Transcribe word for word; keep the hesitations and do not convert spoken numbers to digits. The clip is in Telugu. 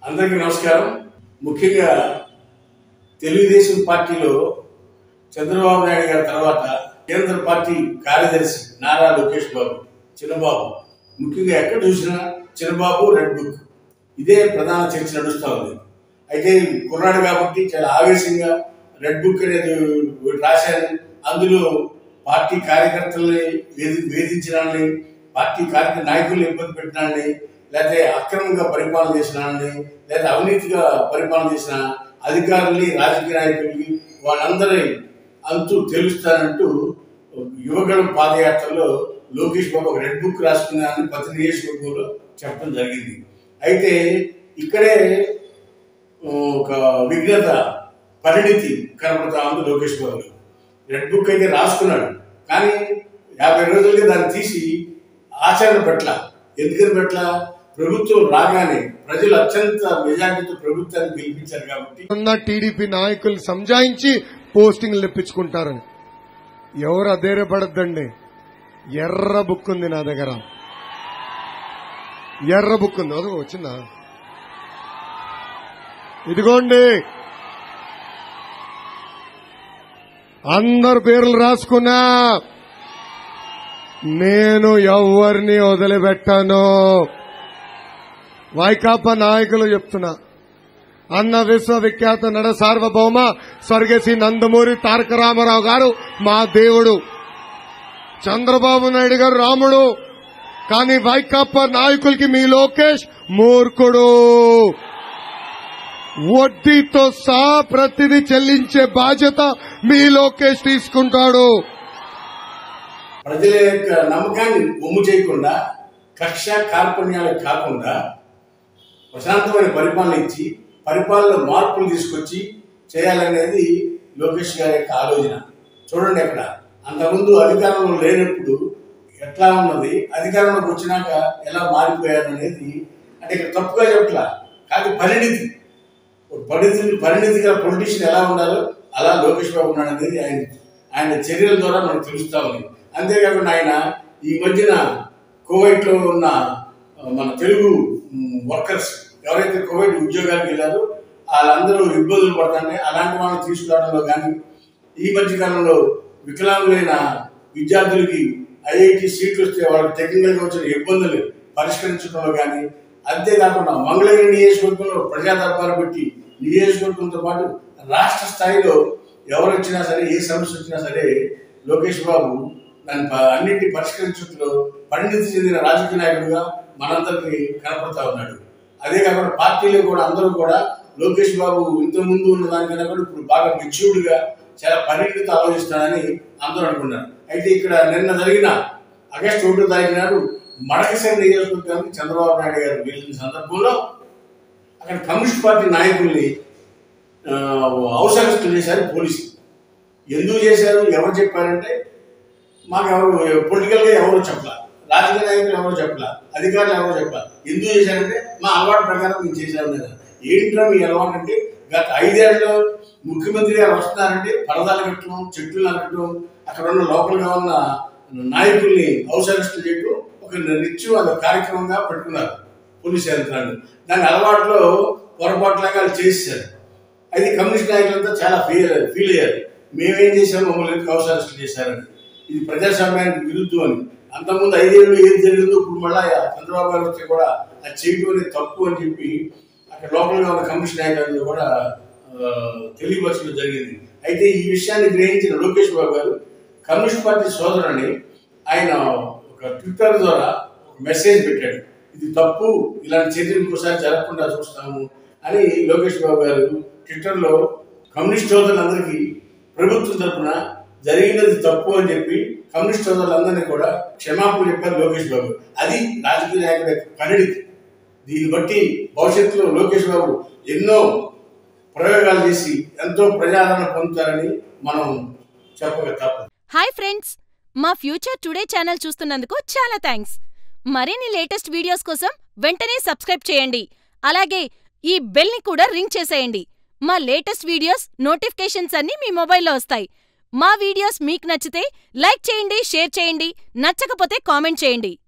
అందరికీ నమస్కారం. ముఖ్యంగా తెలుగుదేశం పార్టీలో చంద్రబాబు నాయుడు గారి తర్వాత కేంద్ర పార్టీ కార్యదర్శి నారా లోకేష్ బాబు చిన్నబాబు, ముఖ్యంగా ఎక్కడ చూసినా చిన్నబాబు రెడ్ బుక్ ఇదే ప్రధాన చర్చ నడుస్తూ ఉంది. అయితే కుర్రాడు కాబట్టి చాలా ఆవేశంగా రెడ్ బుక్ అనేది రాశారు. అందులో పార్టీ కార్యకర్తల్ని వేధి వేధించడాన్ని, పార్టీ కార్యకర్త నాయకుల్ని ఇబ్బంది పెట్టడాన్ని, లేకపోతే అక్రమంగా పరిపాలన చేసినాన్ని, లేదా అవినీతిగా పరిపాలన చేసిన అధికారుల్ని, రాజకీయ నాయకుల్ని వాళ్ళందరి అంతు తెలుస్తానంటూ యువగళం పాదయాత్రలో లోకేష్ బాబు ఒక రెడ్ బుక్ రాసుకున్నారని ప్రతి నియోజకవర్గంలో చెప్పడం జరిగింది. అయితే ఇక్కడే ఒక విఘ్నత పరిణితి కనబడతా ఉంది. లోకేష్ బాబు రెడ్ బుక్ అయితే రాసుకున్నాడు, కానీ యాభై రోజులకి దాన్ని తీసి ఆచరణ పట్ల ఎందుకని పట్ల ప్రభుత్వం రాగానే ప్రజలు అత్యంత మెజార్టీతో ప్రభుత్వాన్ని గెలిపించారు కాబట్టి టీడీపీ నాయకులు సంజాయించి పోస్టింగ్లు తెప్పించుకుంటారని ఎవరు అధైర్యపడద్దండి. ఎర్ర బుక్ ఉంది నా దగ్గర, ఎర్ర బుక్ ఉంది. అదిగో వచ్చిందా, ఇదిగోండి. అందరు పేర్లు రాసుకున్నా, నేను ఎవరిని వదిలిపెట్టాను. వైకాపా నాయకులు చెప్తున్నా, అన్న విశ్వవిఖ్యాత నడ సార్వభౌమ స్వర్గశ్రీ నందమూరి తారక రామారావు గారు మా దేవుడు, చంద్రబాబు నాయుడు గారు రాముడు, కానీ వైకాపా నాయకులకి మీ లోకేష్ మూర్ఖుడు. వడ్డీతో సహా ప్రతిదీ చెల్లించే బాధ్యత మీ లోకేష్ తీసుకుంటాడు. ప్రజల యొక్క నమ్మకాన్ని ఒమ్ము చేయకుండా, కక్ష కార్పణ్యాలకు కాకుండా ప్రశాంతమైన పరిపాలన ఇచ్చి పరిపాలన మార్పులు తీసుకొచ్చి చేయాలనేది లోకేష్ గారి యొక్క ఆలోచన. చూడండి, అక్కడ అంతకుముందు అధికారంలో లేనప్పుడు ఎట్లా ఉన్నది, అధికారంలోకి వచ్చినాక ఎలా మారిపోయారు అనేది. అంటే ఇక్కడ తప్పుగా చెప్పట్లా, కాదు పరిణితి పరిణితి పరిణితి గల పొలిటీషియన్ ఎలా ఉండాలో అలా లోకేష్ బాబు ఉన్నాడు అనేది ఆయన ఆయన చర్యల ద్వారా మనకు తెలుస్తూ ఉంది. అంతేకాకుండా ఆయన ఈ మధ్యన కువైట్లో ఉన్న మన తెలుగు వర్కర్స్ ఎవరైతే కువైట్ ఉద్యోగాలకు వెళ్ళారో వాళ్ళందరూ ఇబ్బందులు పడుతున్నాయి. అలాంటి వాళ్ళని తీసుకురావడంలో కానీ, ఈ మధ్యకాలంలో వికలాంగులైన విద్యార్థులకి ఐఐటి సీట్లు వస్తే వాళ్ళకి టెక్నికల్గా వచ్చిన ఇబ్బందులు పరిష్కరించడంలో కానీ, అంతేకాకుండా మంగళగిరి నియోజకవర్గంలో ప్రజా దర్బారు పెట్టి నియోజకవర్గంతో పాటు రాష్ట్ర స్థాయిలో ఎవరు వచ్చినా సరే, ఏ సమస్య వచ్చినా సరే లోకేష్ బాబు దాన్ని అన్నింటినీ పరిష్కరించడంలో పరిణితి చెందిన రాజకీయ నాయకుడిగా మనందరికీ కనపడతా ఉన్నాడు. అదే కాకుండా పార్టీలో కూడా అందరూ కూడా లోకేష్ బాబు ఇంతకుముందు ఉన్న దానికన్నా కూడా ఇప్పుడు బాగా మెచ్యూర్డ్గా చాలా పరిణితితో ఆలోచిస్తానని అందరూ అనుకున్నారు. అయితే ఇక్కడ నిన్న జరిగిన ఆగస్టు ఒకటో తారీఖు నాడు మడకశిర నియోజకవర్గానికి చంద్రబాబు నాయుడు గారు వెళ్ళిన సందర్భంలో అక్కడ కమ్యూనిస్ట్ పార్టీ నాయకుల్ని హౌస్ అరెస్ట్ చేశారు పోలీసులు. ఎందుకు చేశారు, ఎవరు చెప్పారంటే మాకు ఎవరు పొలిటికల్గా ఎవరు చెప్పాల, రాజకీయ నాయకులు ఎవరు చెప్పాల, అధికారులు ఎవరు చెప్పాలి. ఎందుకు చేశారంటే మా అలవాటు ప్రకారం మేము చేశాము కదా. ఏంటో మీ అలవాటు అంటే గత ఐదేళ్లలో ముఖ్యమంత్రి గారు వస్తున్నారంటే పరదాలు కట్టడం, చెట్లు నరకడం, అక్కడ ఉన్న లోకల్గా ఉన్న నాయకుల్ని హౌస్ అరెస్ట్ చేయడం ఒక నిత్యం అది కార్యక్రమంగా పెట్టుకున్నారు పోలీసు యంత్రాన్ని. దాని అలవాట్లో పొరపాటులాగా వాళ్ళు చేశారు. అయితే కమ్యూనిస్ట్ నాయకులంతా చాలా ఫీల్ ఫీల్ అయ్యారు, మేమేం చేసాము, మమ్మల్ని ఎందుకు హౌస్ అరెస్ట్ చేశారని. ఇది ప్రజాస్వామ్యానికి విరుద్ధం అని. అంతకుముందు ఐదేళ్ళు ఏది జరిగిందో ఇప్పుడు మళ్ళీ చంద్రబాబు గారు వస్తే కూడా అది చేయడం అనేది తప్పు అని చెప్పి అక్కడ లోకల్గా ఉన్న కమ్యూనిస్ట్ నాయకులు కూడా తెలియపరచడం జరిగింది. అయితే ఈ విషయాన్ని గ్రహించిన లోకేష్ బాబు గారు కమ్యూనిస్ట్ పార్టీ సోదరుని ఆయన ఒక ట్విట్టర్ ద్వారా ఒక మెసేజ్ పెట్టాడు, ఇది తప్పు, ఇలాంటి చర్యలు ఇంకోసారి జరగకుండా చూస్తాము అని లోకేష్ బాబు గారు ట్విట్టర్లో కమ్యూనిస్ట్ సోదరులందరికీ ప్రభుత్వం తరఫున జరిగినది తప్పు అని చెప్పి కమ్యూనిస్ట్ సోదరులందరినీ కూడా క్షమాపణ చెప్పారు లోకేష్ బాబు. అది రాజకీయ నాయకుల పరిణితి. దీన్ని బట్టి భవిష్యత్తులో లోకేష్ బాబు ఎన్నో ప్రయోగాలు చేసి ఎంతో ప్రజాదరణ పొందుతారని మనం చెప్పక తప్పదు. హాయ్ ఫ్రెండ్స్, మా ఫ్యూచర్ టుడే ఛానల్ చూస్తున్నందుకు చాలా థ్యాంక్స్. మరిన్ని లేటెస్ట్ వీడియోస్ కోసం వెంటనే సబ్స్క్రైబ్ చేయండి. అలాగే ఈ బెల్ ని కూడా రింగ్ చేసేయండి. మా లేటెస్ట్ వీడియోస్ నోటిఫికేషన్స్ అన్నీ మీ మొబైల్లో వస్తాయి. మా వీడియోస్ మీకు నచ్చితే లైక్ చేయండి, షేర్ చేయండి, నచ్చకపోతే కామెంట్ చేయండి.